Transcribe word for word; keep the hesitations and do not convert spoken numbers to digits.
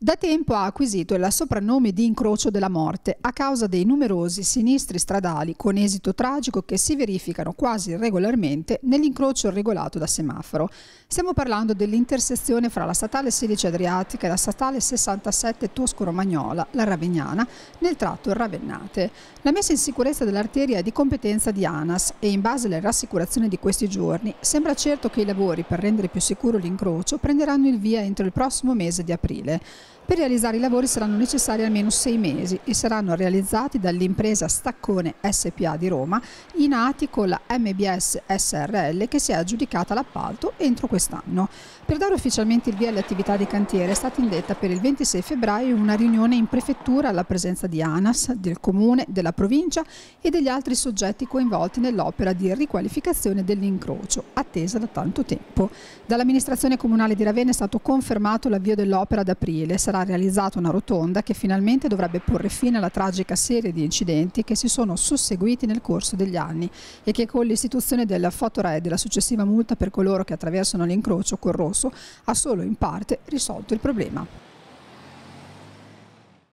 Da tempo ha acquisito il soprannome di incrocio della morte a causa dei numerosi sinistri stradali con esito tragico che si verificano quasi regolarmente nell'incrocio regolato da semaforo. Stiamo parlando dell'intersezione fra la statale sedici Adriatica e la statale sessantasette Tosco-Romagnola, la Ravegnana, nel tratto Ravennate. La messa in sicurezza dell'arteria è di competenza di ANAS e, in base alle rassicurazioni di questi giorni, sembra certo che i lavori per rendere più sicuro l'incrocio prenderanno il via entro il prossimo mese di aprile. Per realizzare i lavori saranno necessari almeno sei mesi e saranno realizzati dall'impresa Staccone S P A di Roma, in atti con la M B S S R L che si è aggiudicata l'appalto entro quest'anno. Per dare ufficialmente il via alle attività di cantiere è stata indetta per il ventisei febbraio una riunione in prefettura alla presenza di ANAS, del Comune, della provincia e degli altri soggetti coinvolti nell'opera di riqualificazione dell'incrocio, attesa da tanto tempo. Dall'amministrazione comunale di Ravenna è stato confermato l'avvio dell'opera ad aprile. Sarà realizzata una rotonda che finalmente dovrebbe porre fine alla tragica serie di incidenti che si sono susseguiti nel corso degli anni e che, con l'istituzione del fotored e della successiva multa per coloro che attraversano l'incrocio col rosso, ha solo in parte risolto il problema.